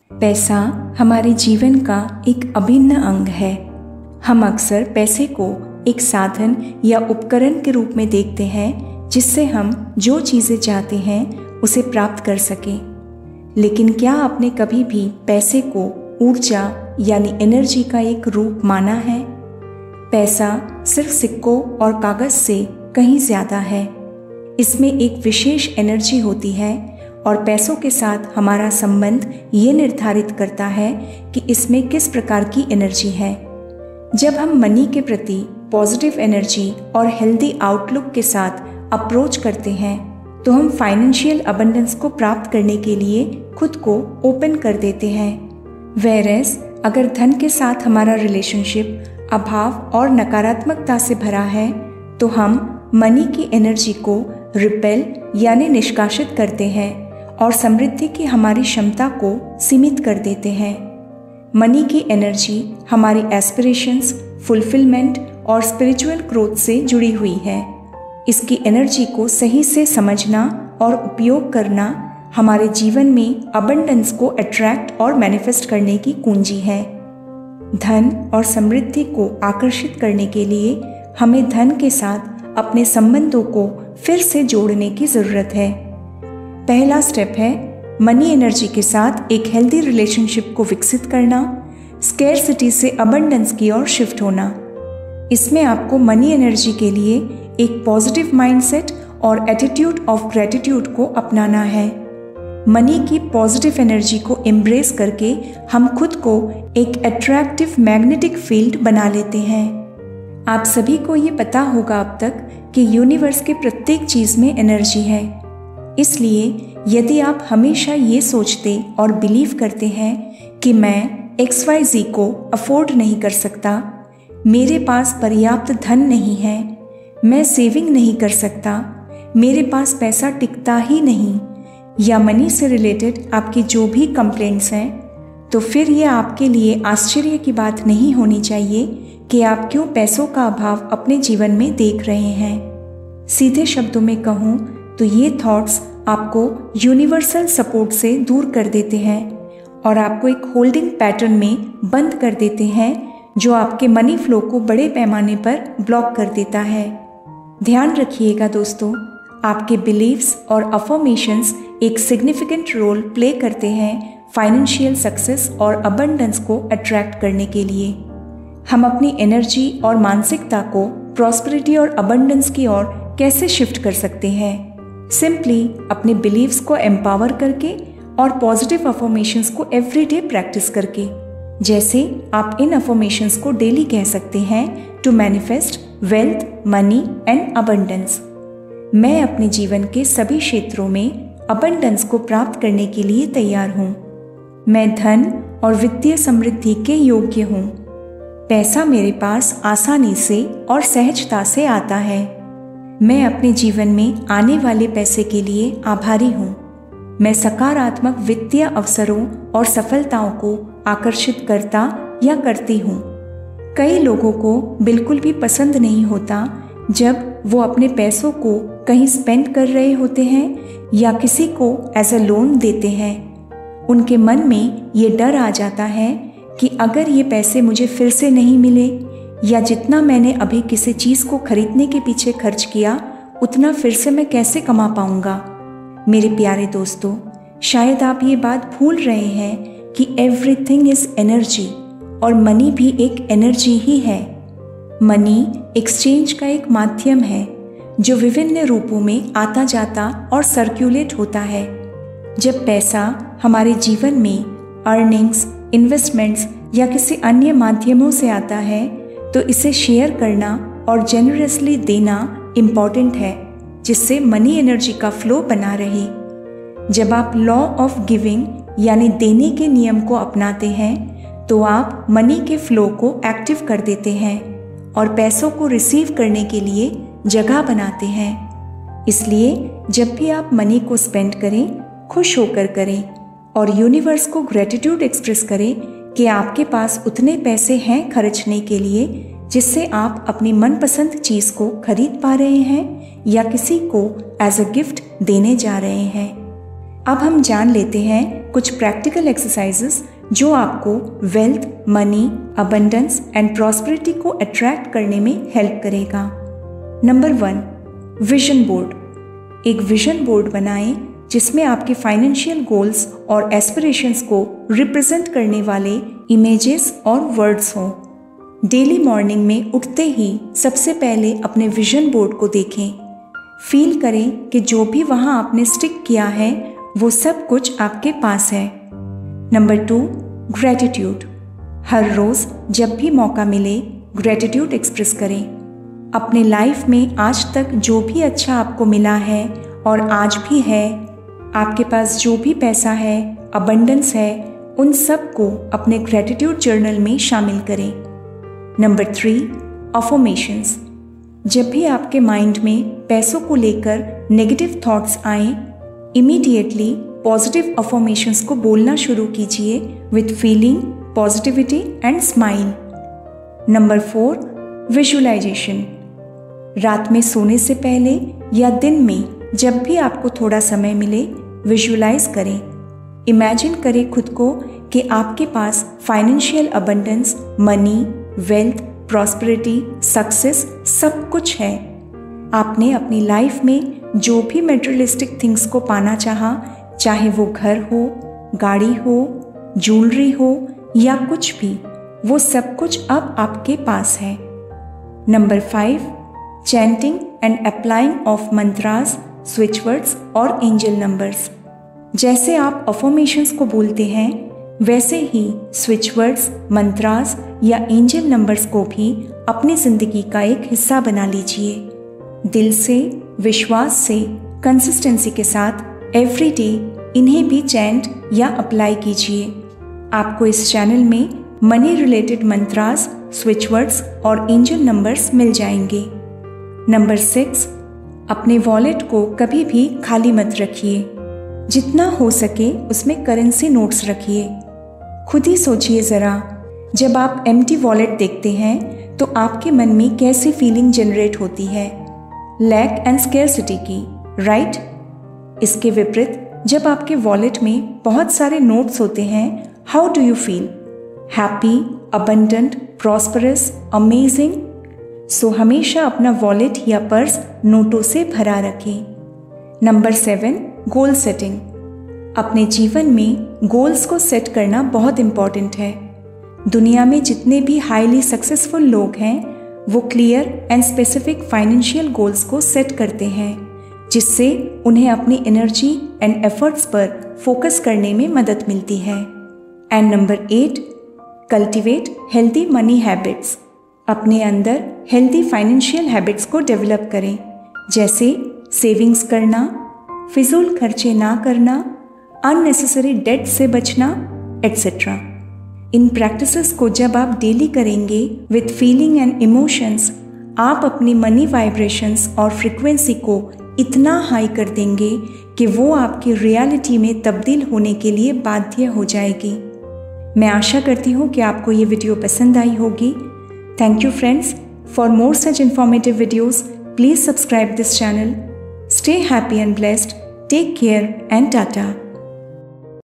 पैसा हमारे जीवन का एक अभिन्न अंग है। हम अक्सर पैसे को एक साधन या उपकरण के रूप में देखते हैं जिससे हम जो चीज़ें चाहते हैं उसे प्राप्त कर सकें। लेकिन क्या आपने कभी भी पैसे को ऊर्जा यानी एनर्जी का एक रूप माना है? पैसा सिर्फ सिक्कों और कागज़ से कहीं ज़्यादा है। इसमें एक विशेष एनर्जी होती है और पैसों के साथ हमारा संबंध ये निर्धारित करता है कि इसमें किस प्रकार की एनर्जी है। जब हम मनी के प्रति पॉजिटिव एनर्जी और हेल्दी आउटलुक के साथ अप्रोच करते हैं तो हम फाइनेंशियल अबंडेंस को प्राप्त करने के लिए खुद को ओपन कर देते हैं। वेयरएज अगर धन के साथ हमारा रिलेशनशिप अभाव और नकारात्मकता से भरा है तो हम मनी की एनर्जी को रिपेल यानी निष्कासित करते हैं और समृद्धि की हमारी क्षमता को सीमित कर देते हैं। मनी की एनर्जी हमारी एस्पिरेशंस, फुलफिलमेंट और स्पिरिचुअल ग्रोथ से जुड़ी हुई है। इसकी एनर्जी को सही से समझना और उपयोग करना हमारे जीवन में अबंडेंस को अट्रैक्ट और मैनिफेस्ट करने की कुंजी है। धन और समृद्धि को आकर्षित करने के लिए हमें धन के साथ अपने संबंधों को फिर से जोड़ने की ज़रूरत है। पहला स्टेप है मनी एनर्जी के साथ एक हेल्दी रिलेशनशिप को विकसित करना, स्केर्सिटी से अबंडेंस की ओर शिफ्ट होना। इसमें आपको मनी एनर्जी के लिए एक पॉजिटिव माइंडसेट और एटीट्यूड ऑफ ग्रेटिट्यूड को अपनाना है। मनी की पॉजिटिव एनर्जी को एम्ब्रेस करके हम खुद को एक अट्रैक्टिव मैग्नेटिक फील्ड बना लेते हैं। आप सभी को ये पता होगा अब तक कि यूनिवर्स के प्रत्येक चीज़ में एनर्जी है। इसलिए यदि आप हमेशा ये सोचते और बिलीव करते हैं कि मैं XYZ को अफोर्ड नहीं कर सकता, मेरे पास पर्याप्त धन नहीं है, मैं सेविंग नहीं कर सकता, मेरे पास पैसा टिकता ही नहीं, या मनी से रिलेटेड आपकी जो भी कंप्लेंट्स हैं, तो फिर ये आपके लिए आश्चर्य की बात नहीं होनी चाहिए कि आप क्यों पैसों का अभाव अपने जीवन में देख रहे हैं। सीधे शब्दों में कहूँ तो ये थॉट्स आपको यूनिवर्सल सपोर्ट से दूर कर देते हैं और आपको एक होल्डिंग पैटर्न में बंद कर देते हैं जो आपके मनी फ्लो को बड़े पैमाने पर ब्लॉक कर देता है। ध्यान रखिएगा दोस्तों, आपके बिलीव्स और अफर्मेशंस एक सिग्निफिकेंट रोल प्ले करते हैं फाइनेंशियल सक्सेस और अबंडेंस को अट्रैक्ट करने के लिए। हम अपनी एनर्जी और मानसिकता को प्रॉस्पेरिटी और अबंडेंस की ओर कैसे शिफ्ट कर सकते हैं? सिंपली अपने बिलीव्स को एम्पावर करके और पॉजिटिव अफर्मेशंस को एवरीडे प्रैक्टिस करके। जैसे आप इन अफर्मेशंस को डेली कह सकते हैं to manifest wealth, money and abundance. मैं अपने जीवन के सभी क्षेत्रों में अबंडेंस को प्राप्त करने के लिए तैयार हूँ। मैं धन और वित्तीय समृद्धि के योग्य हूँ। पैसा मेरे पास आसानी से और सहजता से आता है। मैं अपने जीवन में आने वाले पैसे के लिए आभारी हूँ। मैं सकारात्मक वित्तीय अवसरों और सफलताओं को आकर्षित करता या करती हूँ। कई लोगों को बिल्कुल भी पसंद नहीं होता जब वो अपने पैसों को कहीं स्पेंड कर रहे होते हैं या किसी को एज अ लोन देते हैं। उनके मन में ये डर आ जाता है कि अगर ये पैसे मुझे फिर से नहीं मिले या जितना मैंने अभी किसी चीज़ को खरीदने के पीछे खर्च किया उतना फिर से मैं कैसे कमा पाऊंगा। मेरे प्यारे दोस्तों, शायद आप ये बात भूल रहे हैं कि एवरीथिंग इज एनर्जी और मनी भी एक एनर्जी ही है। मनी एक्सचेंज का एक माध्यम है जो विभिन्न रूपों में आता जाता और सर्कुलेट होता है। जब पैसा हमारे जीवन में अर्निंग्स, इन्वेस्टमेंट्स या किसी अन्य माध्यमों से आता है तो इसे शेयर करना और जेनरसली देना इम्पॉर्टेंट है, जिससे मनी एनर्जी का फ्लो बना रहे। जब आप लॉ ऑफ गिविंग यानी देने के नियम को अपनाते हैं तो आप मनी के फ्लो को एक्टिव कर देते हैं और पैसों को रिसीव करने के लिए जगह बनाते हैं। इसलिए जब भी आप मनी को स्पेंड करें, खुश होकर करें और यूनिवर्स को ग्रेटिट्यूड एक्सप्रेस करें कि आपके पास उतने पैसे हैं खर्चने के लिए जिससे आप अपनी मनपसंद चीज़ को खरीद पा रहे हैं या किसी को एज अ गिफ्ट देने जा रहे हैं। अब हम जान लेते हैं कुछ प्रैक्टिकल एक्सरसाइजेस जो आपको wealth, money, abundance and prosperity को अट्रैक्ट करने में हेल्प करेगा। Number 1, vision board. एक विजन बोर्ड बनाएं जिसमें आपके फाइनेंशियल गोल्स और एस्पिरेशंस को रिप्रेजेंट करने वाले इमेजेस और वर्ड्स हों। डेली मॉर्निंग में उठते ही सबसे पहले अपने विजन बोर्ड को देखें। फील करें कि जो भी वहाँ आपने स्टिक किया है वो सब कुछ आपके पास है। Number 2, gratitude. हर रोज़ जब भी मौका मिले ग्रैटिट्यूड एक्सप्रेस करें। अपने लाइफ में आज तक जो भी अच्छा आपको मिला है और आज भी है, आपके पास जो भी पैसा है, अबंडेंस है, उन सब को अपने ग्रैटिट्यूड जर्नल में शामिल करें। Number 3, affirmations. जब भी आपके माइंड में पैसों को लेकर नेगेटिव थॉट्स आए, इमीडिएटली पॉजिटिव अफर्मेशंस को बोलना शुरू कीजिए with feeling, positivity and smile. Number 4, visualisation. रात में सोने से पहले या दिन में जब भी आपको थोड़ा समय मिले, विजुअलाइज करें। इमेजिन करें खुद को कि आपके पास financial abundance, money, wealth, prosperity, success सब कुछ है। आपने अपनी लाइफ में जो भी मटेरियलिस्टिक थिंग्स को पाना चाहा, चाहे वो घर हो, गाड़ी हो, ज्वेलरी हो या कुछ भी, वो सब कुछ अब आपके पास है। Number 5, chanting and applying of mantras, switch words और एंजल नंबर्स। जैसे आप अफर्मेशंस को बोलते हैं, वैसे ही स्विच वर्ड्स, मंत्रास या एंजल नंबर्स को भी अपनी ज़िंदगी का एक हिस्सा बना लीजिए। दिल से, विश्वास से, कंसिस्टेंसी के साथ एवरी डे इन्हें भी चैंट या अप्लाई कीजिए। आपको इस चैनल में money related mantras, switch words और एंजल नंबर्स मिल जाएंगे। नंबर 6, अपने वॉलेट को कभी भी खाली मत रखिए। जितना हो सके उसमें करेंसी नोट्स रखिए। खुद ही सोचिए ज़रा, जब आप एम्प्टी वॉलेट देखते हैं तो आपके मन में कैसी फीलिंग जनरेट होती है? लैक एंड स्केर्सिटी की, राइट? इसके विपरीत जब आपके वॉलेट में बहुत सारे नोट्स होते हैं, how do you feel? Happy, abundant, prosperous, amazing? So हमेशा अपना वॉलेट या पर्स नोटों से भरा रखें। Number 7, goal setting. अपने जीवन में गोल्स को सेट करना बहुत इम्पॉर्टेंट है। दुनिया में जितने भी हाईली सक्सेसफुल लोग हैं, वो clear and specific financial goals को सेट करते हैं, जिससे उन्हें अपनी एनर्जी एंड एफर्ट्स पर फोकस करने में मदद मिलती है। And number 8, cultivate healthy money habits. अपने अंदर हेल्दी फाइनेंशियल हैबिट्स को डेवलप करें, जैसे सेविंग्स करना, फिजूल खर्चे ना करना, अननेसेसरी डेट से बचना, एट्सेट्रा। इन प्रैक्टिसेस को जब आप डेली करेंगे विथ फीलिंग एंड इमोशंस, आप अपनी मनी वाइब्रेशंस और फ्रिक्वेंसी को इतना हाई कर देंगे कि वो आपकी रियलिटी में तब्दील होने के लिए बाध्य हो जाएगी। मैं आशा करती हूँ कि आपको ये वीडियो पसंद आई होगी। Thank you friends. For more such informative videos, please subscribe this channel. Stay happy and blessed. Take care and tata.